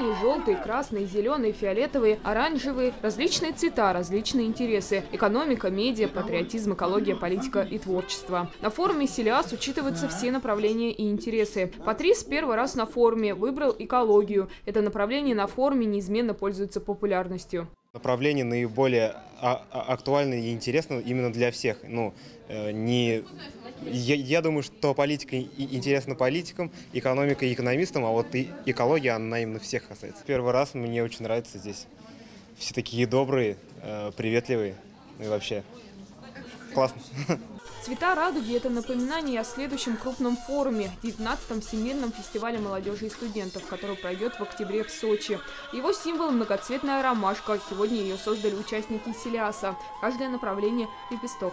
синие, желтые, красные, зеленые, фиолетовые, оранжевые, различные цвета, различные интересы. Экономика, медиа, патриотизм, экология, политика и творчество. На форуме Селиас учитываются все направления и интересы. Патрис первый раз на форуме выбрал экологию. Это направление на форуме неизменно пользуется популярностью. Направление наиболее актуальное и интересное именно для всех. Я думаю, что политика интересна политикам, экономика экономистам, а вот и экология, она именно всех касается. Первый раз мне очень нравится здесь. Все такие добрые, приветливые, и вообще классно. Цвета радуги – это напоминание о следующем крупном форуме – 19-м Всемирном фестивале молодежи и студентов, который пройдет в октябре в Сочи. Его символ – многоцветная ромашка. Сегодня ее создали участники Селиаса. Каждое направление – лепесток.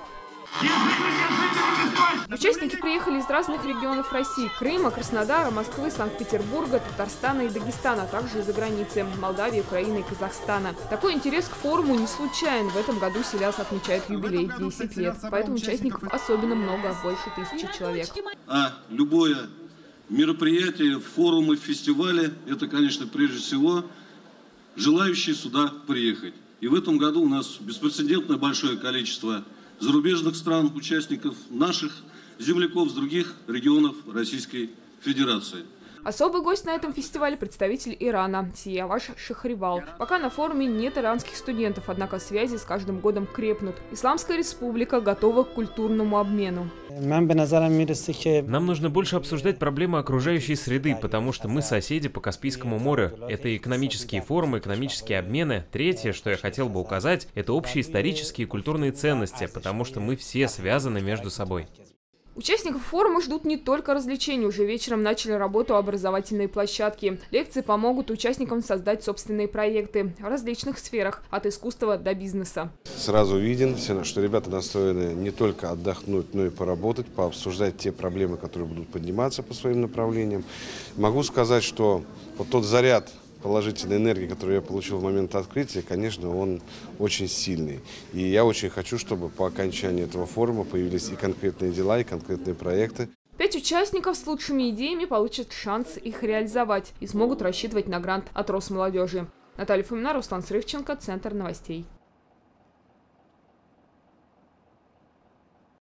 Участники приехали из разных регионов России – Крыма, Краснодара, Москвы, Санкт-Петербурга, Татарстана и Дагестана, а также из-за границы – Молдавии, Украины и Казахстана. Такой интерес к форуму не случайен. В этом году Селиас отмечает юбилей – 10 лет. Поэтому участников особенно много – больше 1000 человек. А любое мероприятие, форумы, фестивали – это, конечно, прежде всего желающие сюда приехать. И в этом году у нас беспрецедентно большое количество зарубежных стран, участников, наших земляков с других регионов Российской Федерации. Особый гость на этом фестивале – представитель Ирана Сияваш Шахривал. Пока на форуме нет иранских студентов, однако связи с каждым годом крепнут. Исламская республика готова к культурному обмену. Нам нужно больше обсуждать проблемы окружающей среды, потому что мы соседи по Каспийскому морю. Это экономические форумы, экономические обмены. Третье, что я хотел бы указать, это общие исторические и культурные ценности, потому что мы все связаны между собой. Участников форума ждут не только развлечений. Уже вечером начали работу образовательные площадки. Лекции помогут участникам создать собственные проекты в различных сферах, от искусства до бизнеса. Сразу виден, что ребята настроены не только отдохнуть, но и поработать, пообсуждать те проблемы, которые будут подниматься по своим направлениям. Могу сказать, что вот тот заряд положительной энергии, которую я получил в момент открытия, конечно, он очень сильный. И я очень хочу, чтобы по окончании этого форума появились и конкретные дела, и конкретные проекты. 5 участников с лучшими идеями получат шанс их реализовать и смогут рассчитывать на грант от Росмолодежи. Наталья Фомина, Руслан Срывченко, Центр новостей.